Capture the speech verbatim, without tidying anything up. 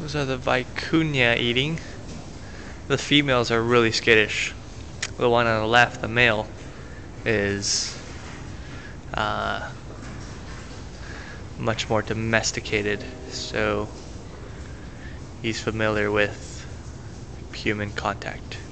Those are the vicuña eating. The females are really skittish. The one on the left, the male, is uh, much more domesticated, so he's familiar with human contact.